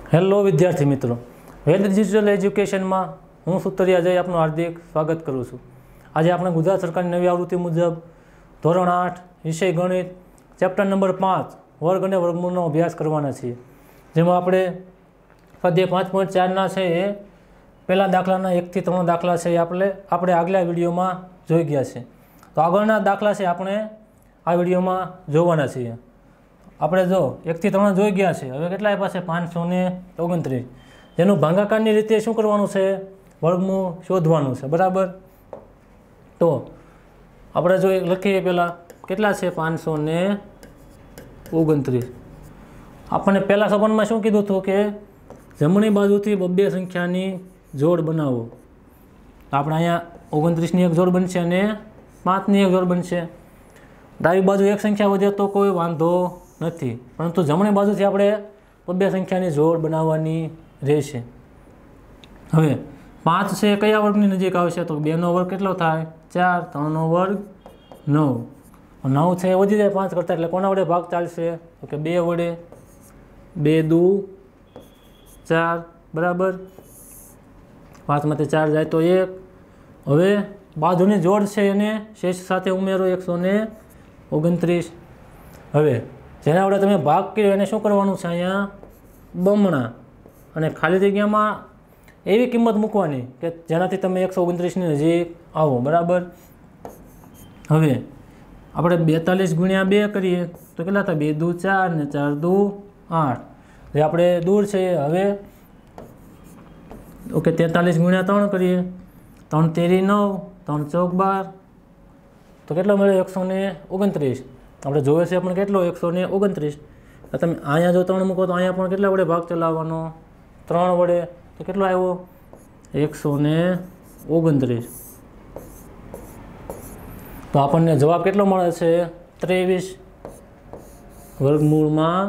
Hello વિદ્યાર્થી મિત્રો, વેદ digital એજ્યુકેશનમાં હું સુતરિયા જય આપનું હાર્દિક સ્વાગત કરું છું। આજે આપણે ગુજરાત સરકારની નવી આવૃત્તિ મુજબ ધોરણ 8 વિષય ગણિત ચેપ્ટર નંબર 5 વર્ગ અને વર્ગમૂળનો અભ્યાસ કરવાના છીએ, જેમાં આપણે સ્વાધ્યાય 5.4ના છે એ પહેલા દાખલાના 1 થી 3 દાખલા છે એ આપણે આગલા વિડીયોમાં જોઈ ગયા છે। તો આગળના દાખલા છે આપણે આ વિડીયોમાં જોવાના છીએ। આપણે જો 1 થી 3 જોઈ ગયા છે, હવે કેટલા આપ્યા છે 529, જેનું ભાગાકારની રીતે શું કરવાનું છે, વર્ગમૂળ શોધવાનું છે, બરાબર। તો આપણે જો લખીએ પહેલાં કેટલા છે 529। આપણને પહેલા સબંધમાં શું કીધું હતું કે જમણી બાજુથી બબ્બે સંખ્યાની જોડ બનાવો। આપણે અહીંયા 29ની એક જોડ બનશે અને 5ની એક જોડ બનશે। ડાબી બાજુ એક સંખ્યા વધે તો કોઈ વાંધો નથી, પરંતુ જમણી બાજુથી આપણે બબ્બે સંખ્યાની જોડ બનાવવાની રહેશે। હવે 5 છે કયા વર્ગની નજીક આવશે, તો 2નો વર્ગ કેટલો થાય 4, 3નો વર્ગ 9, 9 છે એ વધી જાય 5 કરતાં, એટલે કોના વડે ભાગ ચાલશે, તો કે 2 વડે, 2 દુ 4, બરાબર। 5માંથી 4 જાય તો 1। હવે બાજુની જોડ છે એને શેષ સાથે ઉમેરો 129। હવે જેના વડે તમે ભાગ કર્યો એને શું કરવાનું છે, અહીંયા બમણા, અને ખાલી જગ્યામાં એવી કિંમત મૂકવાની કે જેનાથી તમે 129ની નજીક આવો, બરાબર। હવે આપણે 42 ગુણ્યા 2 કરીએ તો કેટલા થાય, 2 દુ 4 ને 4 દુ 8, જે આપણે દૂર છે। હવે ઓકે 43 ગુણ્યા 3 કરીએ, 3 તેરી 9, 3 ચોક 12, તો કેટલો મળ્યો 129। આપણે જોવે છે પણ કેટલો 129। તમે અહીંયા જો 3 મૂકો તો અહીંયા પણ કેટલા વડે ભાગ ચલાવવાનો, 3 વડે, તો કેટલો આવ્યો 129। તો આપણને જવાબ કેટલો મળે છે 23, વર્ગમૂળમાં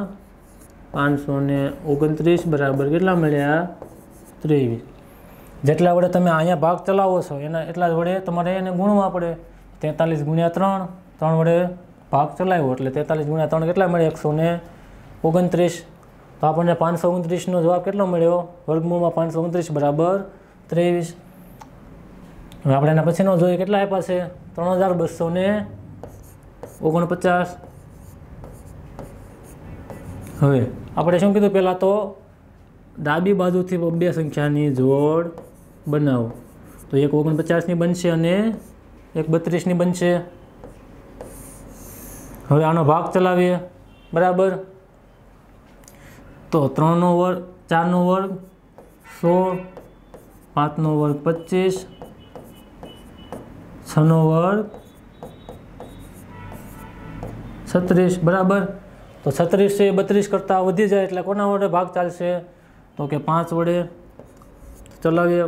529 બરાબર કેટલા મળ્યા 23। જેટલા વડે તમે અહીંયા ભાગ ચલાવો છો એના એટલા વડે તમારે એને ગુણવા પડે। 43 ગુણ્યા 3, 3 વડે ભાગ ચલાવ્યો એટલે 43 ગુણ્યા 3 કેટલા મળે 129। તો આપણને 529નો જવાબ કેટલો મળ્યો, વર્ગમૂળમાં 529 બરાબર 23। હવે આપણે એના પછીનો જોઈએ કેટલા આપ્યા છે 3249। હવે આપણે શું કીધું પહેલાં, તો ડાબી બાજુથી બબ્બે સંખ્યાની જોડ બનાવો, તો એક 49ની બનશે અને એક 32ની બનશે। હવે આનો ભાગ ચલાવીએ, બરાબર। તો 3નો વર્ગ 4નો વર્ગ 16, 5નો વર્ગ 25, 6નો વર્ગ 36, બરાબર। તો 36 છે 32 કરતાં વધી જાય એટલે કોના વડે ભાગ ચાલશે, તો કે 5 વડે ચલાવીએ,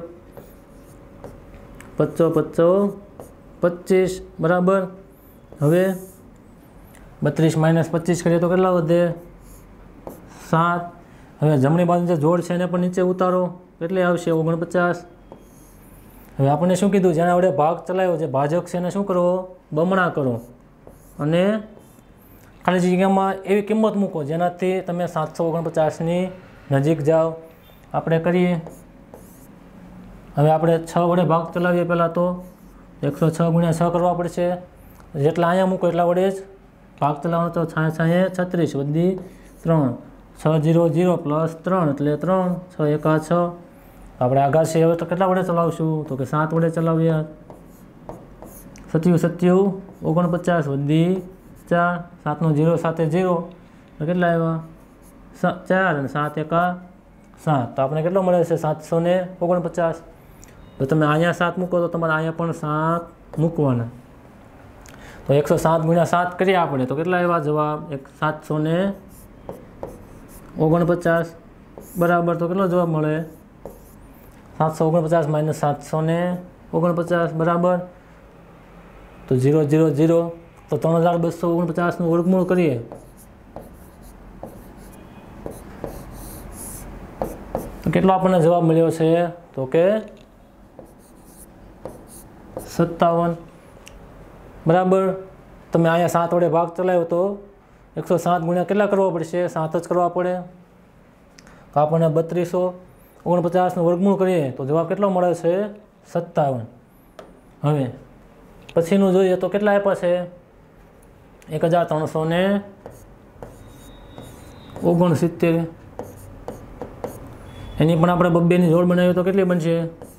5 5 25, બરાબર। હવે 32 માઇનસ 25 કરીએ તો કેટલા વધે 7। હવે જમણી બાજુ જે જોડ છે એને પણ નીચે ઉતારો, એટલે આવશે 49। હવે આપણને શું કીધું, જેના વડે ભાગ ચલાવ્યો, જે ભાજક છે એને શું કરવો, બમણા કરો, અને ખાલી જગ્યામાં એવી કિંમત મૂકો જેનાથી તમે 749ની નજીક જાઓ। આપણે કરીએ, હવે આપણે 6 વડે ભાગ ચલાવીએ પહેલાં, તો 106 ગુણ્યા 6 કરવા પડશે, જેટલા અહીંયા મૂકો એટલા વડે જ ભાગ ચલાવવાનો। તો 36 વધી 3, 6 0 0 પ્લસ 3 એટલે 3, 6 1 6। આપણે આગળ છે હવે તો કેટલા વડે ચલાવશું, તો કે 7 વડે ચલાવીએ, 7 7 49 વધી 4, 7નો 0 સાથે 0 તો કેટલા આવ્યા 4 અને 7 1 7, તો આપણે કેટલો મળે છે 749। તો તમે અહીંયા 7 મૂકો તો તમારે અહીંયા પણ 7 મૂકવાના, તો 107 ગુણ્યા 7 કરીએ આપણે તો કેટલા આવ્યા જવાબ 749, બરાબર। તો કેટલો જવાબ મળે 749 માઇનસ 749, બરાબર। તો 0 0 0, તો 3249નું વર્ગમૂળ કરીએ તો કેટલો આપણને જવાબ મળ્યો છે, તો કે 57, બરાબર। તમે અહીંયા 7 વડે ભાગ ચલાવ્યો તો 107 ગુણ્યા કેટલા કરવા પડશે, 7 જ કરવા પડે। તો આપણને 3249નું વર્ગમૂળ કરીએ તો જવાબ કેટલો મળે છે? 57. હવે પછીનું જોઈએ તો કેટલા આપ્યા છે? 1369. એની પણ આપણે 2ની જોડ બનાવીએ તો કેટલી બનશે?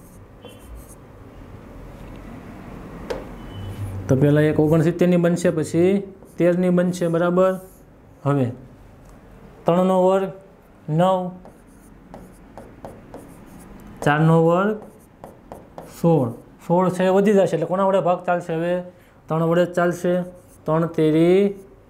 તો પહેલાં એક 69ની બનશે, પછી 13ની બનશે, બરાબર. હવે 3નો વર્ગ 9, 4નો વર્ગ 16. 16 છે વધી જશે એટલે કોના વડે ભાગ ચાલશે? હવે 3 વડે જ ચાલશે. 3 તેરી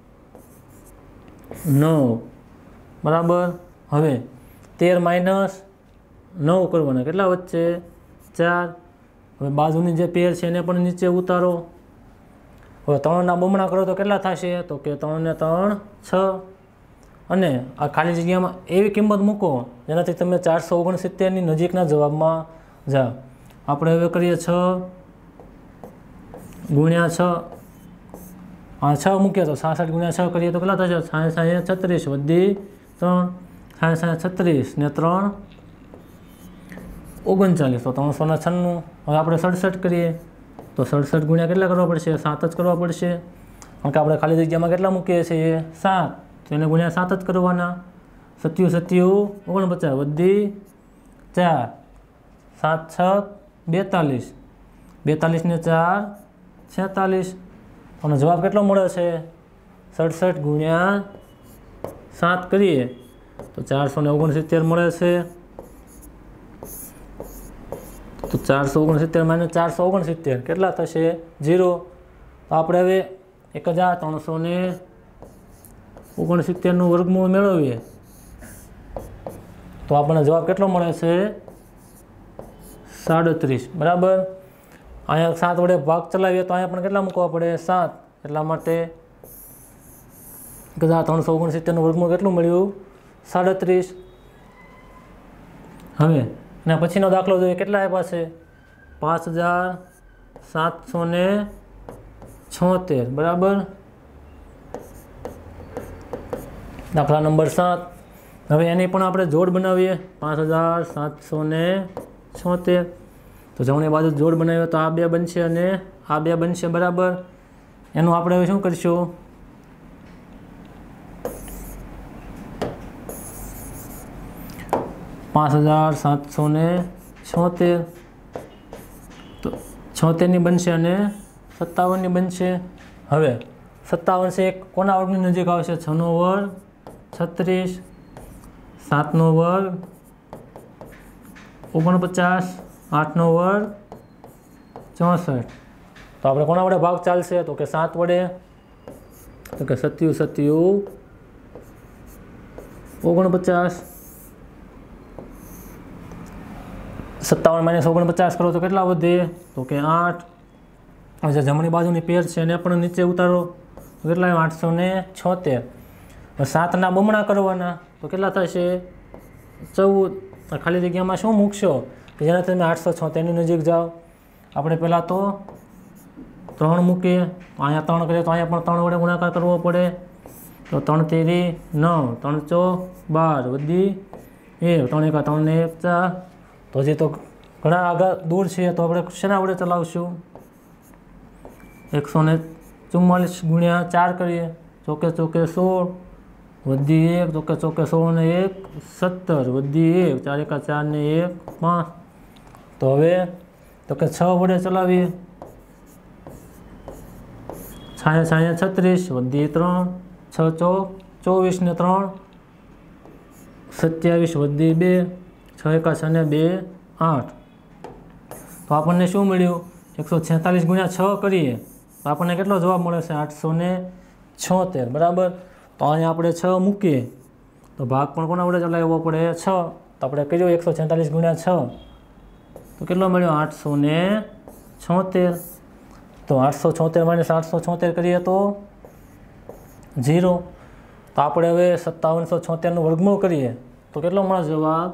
9, બરાબર. હવે 13 - 9 કરવાના, કેટલા વચ્ચે? 4. હવે બાજુની જે પેર છે એને પણ નીચે ઉતારો. હવે 3ના બમણા કરો તો કેટલા થશે? તો કે 3 ને 3 6. અને આ ખાલી જગ્યામાં એવી કિંમત મૂકો જેનાથી તમે 469ની નજીકના જવાબમાં જાઓ. આપણે હવે કરીએ 6 ગુણ્યા 6. આ 6 મૂકીએ તો 66 ગુણ્યા 6 કરીએ તો કેટલા થશે? 66 36 વધી 3, 66 36 ને 3 39, તો 396. હવે આપણે 67 કરીએ તો 67 ગુણ્યા કેટલા કરવા પડશે? 7 જ કરવા પડશે, કારણ કે આપણે ખાલી જગ્યામાં કેટલા મૂકીએ છીએ? 7, તો એને ગુણ્યા 7 જ કરવાના. 7 7 49 વધી 4, 7 6 42, 42 ને 4 46. અને જવાબ કેટલો મળે છે? 67 ગુણ્યા 7 કરીએ તો 469 મળે છે. તો 469 - 469 કેટલા થશે? 0. તો આપણે હવે 1369નું વર્ગમૂળ મેળવીએ તો આપણને જવાબ કેટલો મળે છે? 37, બરાબર. અહીંયા 7 વડે ભાગ ચલાવીએ તો અહીંયા પણ કેટલા મૂકવા પડે? 7. એટલા માટે 1369નું વર્ગમૂળ કેટલું મળ્યું? 37. હવે એના પછીનો દાખલો જોઈએ, કેટલા આપ્યા છે? 5776, બરાબર. દાખલા નંબર 7. હવે એની પણ આપણે જોડ બનાવીએ. 5776. તો જમણી બાજુ જોડ બનાવીએ તો આ 2 બનશે અને આ 2 બનશે, બરાબર. એનું આપણે હવે શું કરીશું? $5776 તો 76ની બનશે અને 57ની બનશે. હવે 57 છે કોના વર્ગની નજીક આવશે? 6નો વર્ગ 36, 7નો વર્ગ 49, 8નો વર્ગ 64. તો આપણે કોના વડે ભાગ ચાલશે? તો કે 7 વડે. તો કે 7 7 49. 57 - 49 કરો તો કેટલા વધે? તો કે 8. જે જમણી બાજુની પેર છે એને પણ નીચે ઉતારો તો કેટલા? 876. 7ના બમણા કરવાના તો કેટલા થશે? 14. ખાલી જગ્યામાં શું મૂકશો કે જેનાથી તમે 876ની નજીક જાઓ? આપણે પહેલાં તો 3 મૂકીએ, અહીંયા 3 કરીએ તો અહીંયા પણ 3 વડે ગુણાકાર કરવો પડે. તો 3 તેરી 9, 3 ચોક 12 વધી 1, 3 1 3 ને 1 4. તો હજી તો ઘણા આગળ દૂર છે તો આપણે શેના વડે ચલાવશું? 144 ગુણ્યા 4 કરીએ, ચોકે ચોકે 16 વધી 1, ચોકે ચોકે 16 ને 1 17 વધી 1, 4 1 4 ને 1 5. તો હવે તો કે 6 વડે ચલાવીએ. 6 36 વધી 3, 6 ચોક 24 ને 3 27 વધી 2, 6 1 6 ને 2 8. તો આપણને શું મળ્યું? 146 ગુણ્યા 6 કરીએ તો આપણને કેટલો જવાબ મળે છે? 876, બરાબર. તો અહીંયા આપણે 6 મૂકીએ તો ભાગ પણ કોના વડે ચલાવવો પડે? 6. તો આપણે કર્યો 146 ગુણ્યા 6 તો કેટલો મળ્યો? 876. તો 876 - 876 કરીએ તો 0. તો આપણે હવે 5776નું વર્ગમૂળ કરીએ તો કેટલો મળે જવાબ?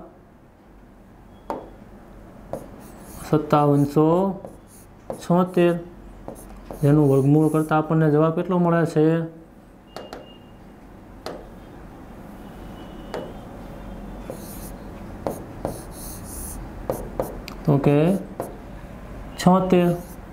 5776. જેનું વર્ગમૂળ કરતાં આપણને જવાબ કેટલો મળે છે? 0.0 તો કે 76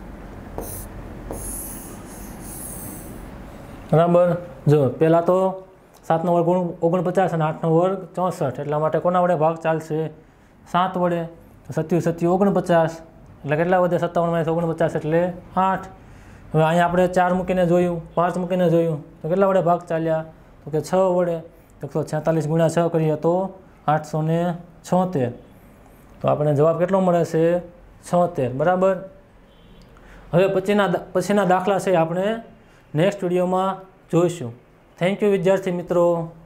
બરાબર। જો પહેલાં તો 7 નો વર્ગ 49 અને 8 નો વર્ગ 64, એટલા માટે કોના વડે ભાગ ચાલશે? 7 વડે। તો 27 27 49 એટલે કેટલા વધે? 57 - 49 એટલે 8। હવે અહીંયા આપણે 4 મૂકીને જોયું, 5 મૂકીને જોયું, તો કેટલા વડે ભાગ ચાલ્યા? તો કે 6 વડે। 146 × 6 કરીએ તો 876। તો આપણે જવાબ કેટલો મળે છે? 76 બરાબર। હવે પછીના દાખલા છે આપણે નેક્સ્ટ વિડીયોમાં જોઈશું। થેન્ક યુ વિદ્યાર્થી મિત્રો।